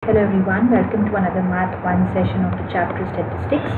Hello everyone, welcome to another Math 1 session of the chapter Statistics.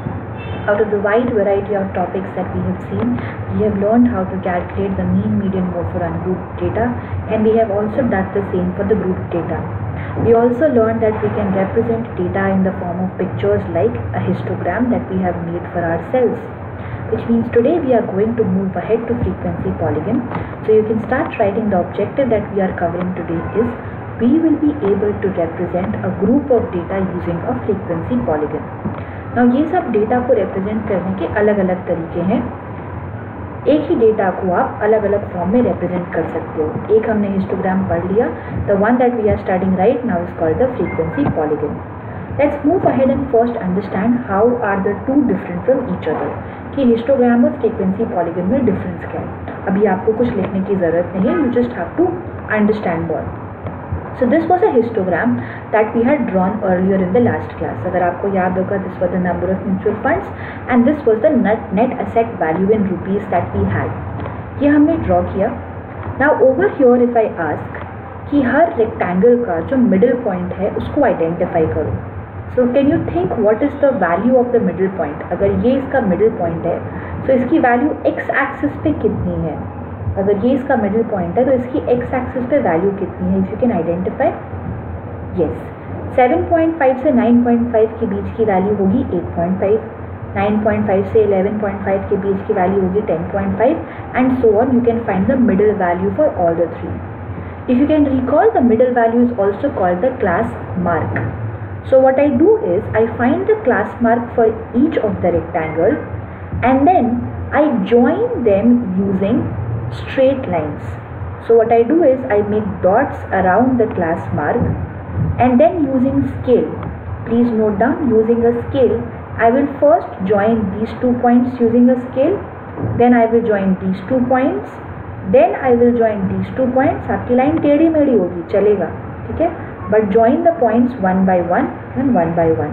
Out of the wide variety of topics that we have seen, we have learned how to calculate the mean, median, mode for ungrouped data, and we have also done the same for the grouped data. We also learned that we can represent data in the form of pictures like a histogram that we have made for ourselves. Which means today we are going to move ahead to frequency polygon. So you can start writing the objective that we are covering today is we will be able to represent a group of data using a frequency polygon. Now ये सब data को represent करने के अलग अलग तरीके हैं. एक ही डेटा को आप अलग अलग फॉर्म में represent कर सकते हो. एक हमने histogram पढ़ लिया. The one that we are studying right now is called the frequency polygon. Let's move ahead and first understand how are the two different from each other. कि histogram और frequency polygon में difference क्या है. अभी आपको कुछ लिखने की ज़रूरत नहीं है. You just have to understand more. So this was a histogram that we had drawn earlier in the last class. अगर आपको याद होगा, this was the number of mutual funds and this was the net asset value in rupees that we had. ये हमने draw किया. Now over here if I ask कि हर rectangle का जो middle point है उसको identify करो. So can you think what is the value of the middle point? अगर ये इसका middle point है, तो इसकी value x axis पे कितनी है? अगर ये इसका मिडिल पॉइंट है तो इसकी x एक्सिस पे वैल्यू कितनी है? If you can identify. Yes, 7.5 से 9.5 के बीच की वैल्यू होगी 8.5, 9.5 से 11.5 के बीच की वैल्यू होगी 10.5 and so on. You can find the middle value for all the three. If you can recall the middle value is also called the class mark. So what I do is I find the class mark for each of the rectangle and then I join them using straight lines. So what I do is I make dots around the class mark and then using scale, please note down, using a scale I will first join these 2 points using a scale, then I will join these 2 points, then I will join these 2 points. आपकी line टेढ़ी मेढ़ी होगी, चलेगा, ठीक है, but join the points one by one and one by one.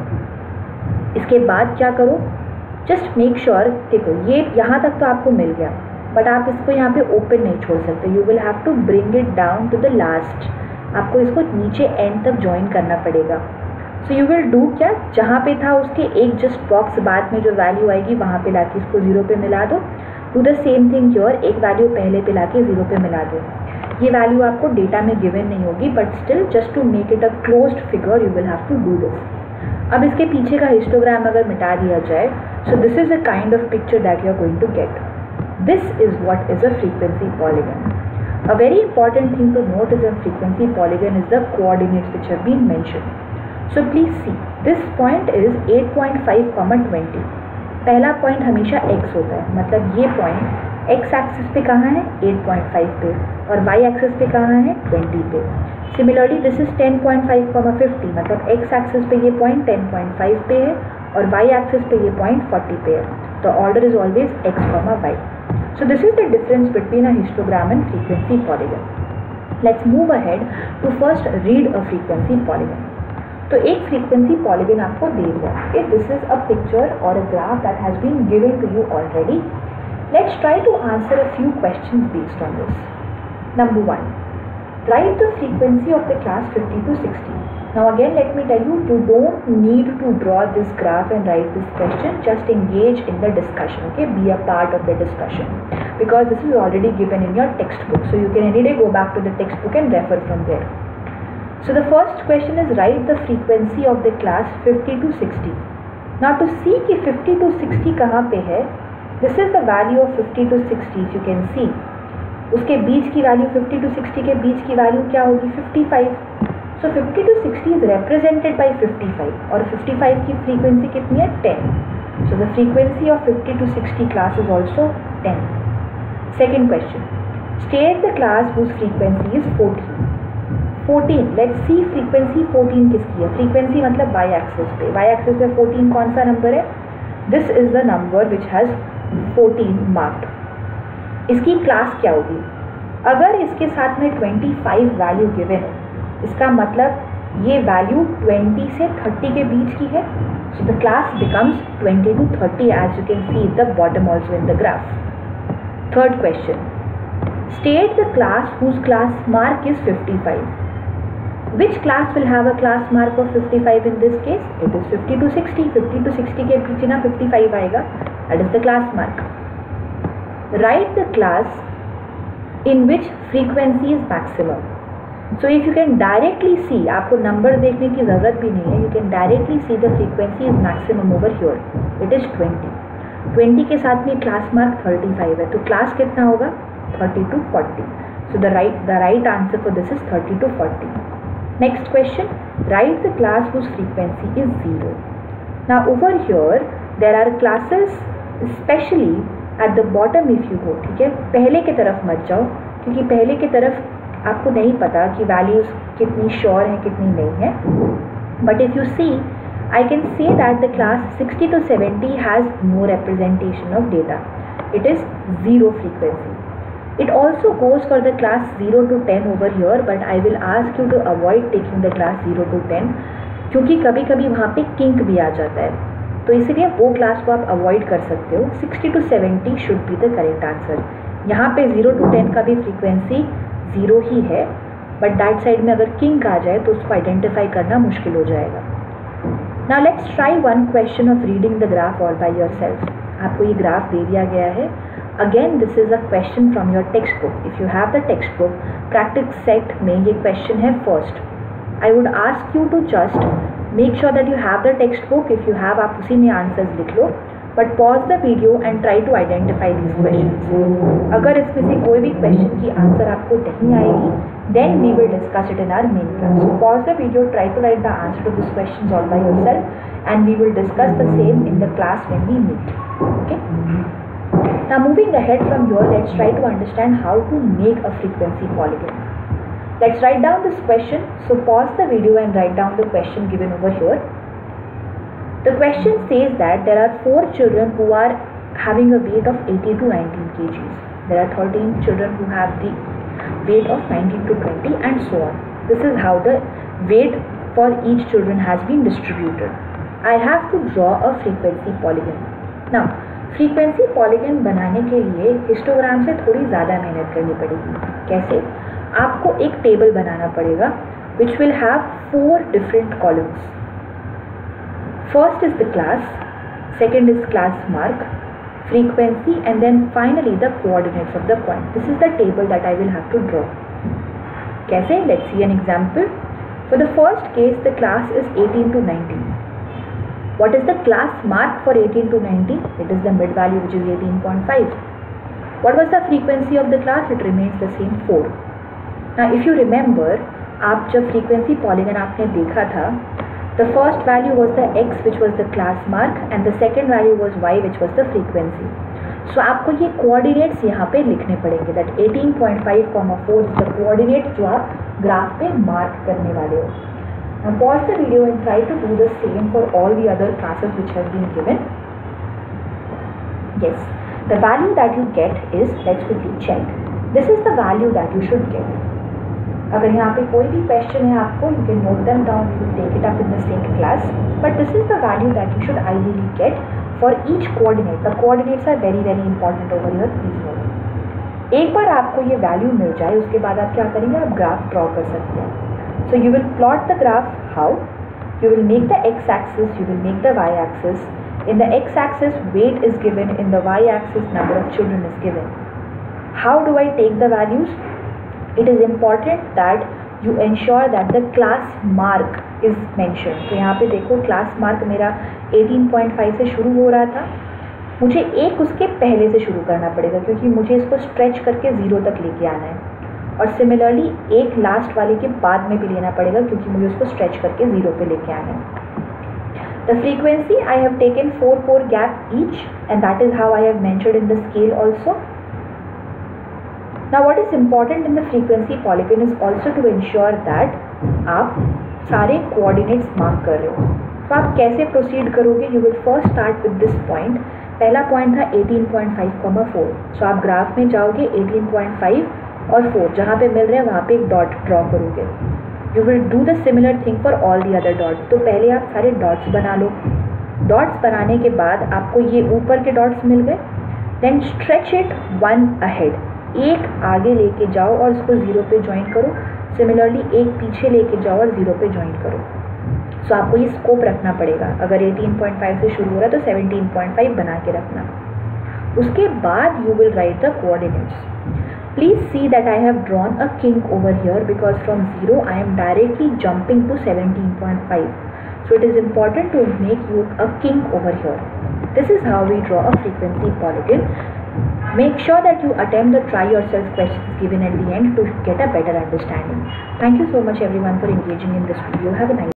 इसके बाद क्या करो, just make sure, देखो ये यहाँ तक तो आपको मिल गया, बट आप इसको यहाँ पे ओपन नहीं छोड़ सकते. You will have to bring it down to the last. आपको इसको नीचे एंड तक ज्वाइन करना पड़ेगा. सो यू विल डू क्या, जहाँ पे था उसके एक जस्ट बॉक्स बाद में जो वैल्यू आएगी वहाँ पे लाके इसको 0 पे मिला दो. Do the same thing your, एक वैल्यू पहले पे लाके 0 पे मिला दो. ये वैल्यू आपको डेटा में गिवन नहीं होगी, but still just to make it a closed figure you will have to do this. अब इसके पीछे का हिस्टोग्राम अगर मिटा दिया जाए, so this is a kind of picture that you are going to get. This is what is a frequency polygon. A very important thing to note is a frequency polygon is the coordinates which have been mentioned. So please see, this point is 8.5, 20. पहला point हमेशा x होता है, मतलब ये point x axis पे कहाँ है? 8.5 पे, और y axis पे कहाँ है? 20 पे. Similarly, this is 10.5, 50, मतलब x axis पे ये point 10.5 पे है और y axis पे ये point 40 पे है. The order is always x, y. So this is the difference between a histogram and frequency polygon. Let's move ahead to first read a frequency polygon. तो एक frequency polygon आपको दे दिया. Okay, this is a picture or a graph that has been given to you already. Let's try to answer a few questions based on this. Number 1. Write the frequency of the class 50 to 60. Now again let me tell you, you don't need to draw this graph and write this question. Just engage in the discussion, okay? Be a part of the discussion because this is already given in your textbook. So you can any day go back to the textbook and refer from there. So the first question is write the frequency of the class 50 to 60. Now to see कि 50 to 60 कहाँ पे है, this is the value of 50 to 60. If you can see, उसके बीच की value 50 to 60 के बीच की value क्या होगी? 55. So 50 to 60 is represented by 55 और 55 की frequency कितनी है? 10. So the frequency of 50 to 60 class is also 10. Second question. State the class whose frequency is 14. 14. Let's see frequency 14 किसकी है? Frequency मतलब y axis पे. Y axis पे 14 कौन सा नंबर है? This is the number which has 14 marked. इसकी class क्या होगी? अगर इसके साथ में 25 वैल्यू गिवन है, इसका मतलब ये वैल्यू 20 से 30 के बीच की है. So the class becomes 20 to 30 as you can see at the bottom also in the graph. Third question. State the class whose class mark is 55. Which class will have a class mark of 55 in this case? It is 50 to 60. 50 to 60 के पीछे ना 55 आएगा. That is the class mark. Write the class in which frequency is maximum. So if you can directly see, आपको number देखने की ज़रूरत भी नहीं है. You can directly see the frequency is maximum over here. It is 20. 20 के साथ में class mark 35 है. तो class कितना होगा? 30 to 40. So the right answer for this is 30 to 40. Next question, write the class whose frequency is 0. Now over here there are classes, especially at the bottom if you go. ठीक है, पहले की तरफ मत जाओ, क्योंकि पहले की तरफ आपको नहीं पता कि वैल्यूज़ कितनी श्योर हैं कितनी नहीं है. But if you see, I can say that the class 60 to 70 has no representation of data. It is 0 frequency. It also goes for the class 0 to 10 over here, but I will ask you to avoid taking the class 0 to 10, क्योंकि कभी कभी वहाँ पे kink भी आ जाता है, तो इसलिए वो क्लास को आप अवॉइड कर सकते हो. 60 to 70 should be the correct answer. यहाँ पे 0 to 10 का भी फ्रीक्वेंसी 0 ही है, बट दैट साइड में अगर किंक आ जाए तो उसको आइडेंटिफाई करना मुश्किल हो जाएगा. Now let's try one question of reading the graph all by yourself. आपको ये ग्राफ दे दिया गया है. Again, this is a question from your textbook. If you have the textbook, practice set में ये question है first. I would ask you to just make sure that you have the textbook. If you have, आप उसी में answers लिख लो. But pause the video and try to identify these questions. अगर इसमें से कोई भी question की answer आपको नहीं आएगी, then we will discuss it in our main class. So pause the video, try to write the answer to these questions all by yourself, and we will discuss the same in the class when we meet. Okay? Now moving ahead from here, let's try to understand how to make a frequency polygon. Let's write down this question. So pause the video and write down the question given over here. The question says that there are 4 children who are having a weight of 18 to 19 kgs. There are 13 children who have the weight of 19 to 20 and so on. This is how the weight for each children has been distributed. I have to draw a frequency polygon. Now frequency polygon बनाने के लिए histogram से थोड़ी ज़्यादा मेहनत करनी पड़ेगी. कैसे? आपको एक टेबल बनाना पड़ेगा which will have 4 different columns. First is the class, second is class mark, frequency, and then finally the coordinates of the point. This is the table that I will have to draw. कैसे? Let's see an example. For the first case the class is 18 to 19. What is the class mark for 18 to 19? It is the mid value, which is 18.5. What was the frequency of the class? It remains the same, 4. Now if you remember, आप जब frequency polygon आपने देखा था, the first value was the x, which was the class mark, and the second value was y, which was the frequency. So आपको ये coordinates यहाँ पे लिखने पड़ेंगे. That 18.5, 4 is the coordinate जो आप ग्राफ पे मार्क करने वाले हो. Now pause the video and try to do the same for all the other classes which have been given. Yes, the value that you get is, let's quickly check. This is the value that you should get. अगर यहाँ पे कोई भी question है आपको, you can note them down, you will take it up in the same class. But this is the value that you should ideally get for each coordinate. The coordinates are very very important over here. Please note. एक बार आपको ये value मिल जाए, उसके बाद आप क्या करेंगे? आप ग्राफ ड्रॉ कर सकते हैं. So you will plot the graph. How? You will make the x-axis, you will make the y-axis. In the x-axis, weight is given. In the y-axis, number of children is given. How do I take the values? It is important that you ensure that the class mark is mentioned. तो यहाँ पे देखो class mark मेरा 18.5 से शुरू हो रहा था. मुझे एक उसके पहले से शुरू करना पड़ेगा, क्योंकि मुझे इसको स्ट्रेच करके 0 तक लेके आना है. और सिमिलरली एक लास्ट वाले के बाद में भी लेना पड़ेगा, क्योंकि मुझे उसको स्ट्रेच करके 0 पे लेके आना है. The frequency I have taken 4 gap each, and that is how I have mentioned in the scale also. Now what is important in the frequency polygon is also to ensure that आप सारे coordinates mark कर रहे हो. तो आप कैसे proceed करोगे? You will first start with this point. पहला पॉइंट था 18.5, 4. सो आप ग्राफ में जाओगे 18.5 और 4 जहाँ पे मिल रहे हैं वहाँ पे एक डॉट ड्रॉ करोगे. You will do the similar thing for all the other dots. तो पहले आप सारे डॉट्स बना लो. डॉट्स बनाने के बाद आपको ये ऊपर के डॉट्स मिल गए. Then stretch it 1 ahead. एक आगे लेके जाओ और उसको 0 पे ज्वाइन करो. सिमिलरली एक पीछे लेके जाओ और 0 पे ज्वाइन करो। सो आपको ये स्कोप रखना पड़ेगा, अगर 18.5 से शुरू हो रहा है तो 17.5 बना के रखना। उसके बाद you will write the coordinates. Please see that I have drawn a king over here because from 0 I am directly jumping to 17.5. So it is important to make you a king over here. This is how we draw a frequency polygon. Make sure that you attempt the try yourself questions given at the end to get a better understanding. Thank you so much everyone for engaging in this video. Have a nice day.